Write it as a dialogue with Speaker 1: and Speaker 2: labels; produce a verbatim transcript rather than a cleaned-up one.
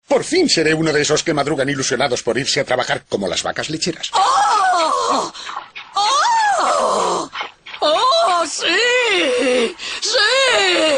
Speaker 1: Por fin seré uno de esos que madrugan ilusionados por irse a trabajar como las vacas lecheras.
Speaker 2: ¡Oh! ¡Oh! ¡Oh, sí! ¡Sí!